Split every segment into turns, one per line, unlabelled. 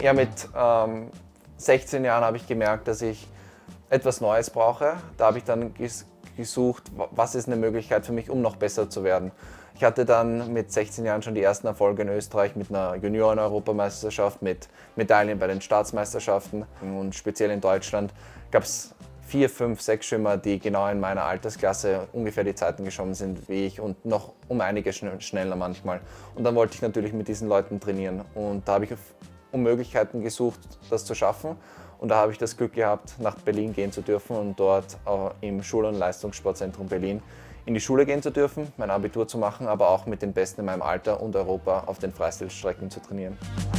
Ja, mit 16 Jahren habe ich gemerkt, dass ich etwas Neues brauche. Da habe ich dann gesucht, was ist eine Möglichkeit für mich, um noch besser zu werden. Ich hatte dann mit 16 Jahren schon die ersten Erfolge in Österreich mit einer Junioren-Europameisterschaft, mit Medaillen bei den Staatsmeisterschaften. Und speziell in Deutschland gab es 4, 5, 6 Schwimmer, die genau in meiner Altersklasse ungefähr die Zeiten geschwommen sind wie ich und noch um einiges schneller manchmal. Und dann wollte ich natürlich mit diesen Leuten trainieren und da habe ich um Möglichkeiten gesucht, das zu schaffen. Und da habe ich das Glück gehabt, nach Berlin gehen zu dürfen und dort im Schul- und Leistungssportzentrum Berlin in die Schule gehen zu dürfen, mein Abitur zu machen, aber auch mit den Besten in meinem Alter und Europa auf den Freistilstrecken zu trainieren.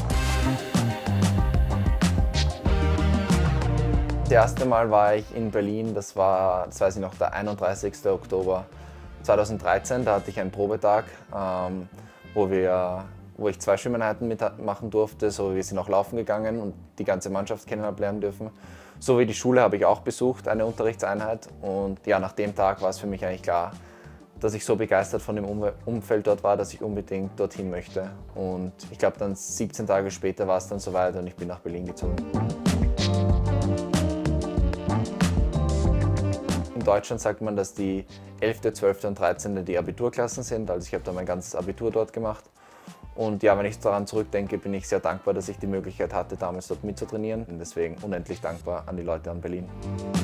Das erste Mal war ich in Berlin, das weiß ich noch, der 31. Oktober 2013. Da hatte ich einen Probetag, wo ich 2 Schwimmeinheiten mitmachen durfte, so wie wir sind auch laufen gegangen und die ganze Mannschaft kennenlernen dürfen. So wie die Schule habe ich auch besucht, eine Unterrichtseinheit. Und ja, nach dem Tag war es für mich eigentlich klar, dass ich so begeistert von dem Umfeld dort war, dass ich unbedingt dorthin möchte. Und ich glaube, dann 17 Tage später war es dann soweit und ich bin nach Berlin gezogen. In Deutschland sagt man, dass die 11., 12. und 13. die Abiturklassen sind. Also ich habe da mein ganzes Abitur dort gemacht. Und ja, wenn ich daran zurückdenke, bin ich sehr dankbar, dass ich die Möglichkeit hatte, damals dort mitzutrainieren. Und deswegen unendlich dankbar an die Leute an Berlin.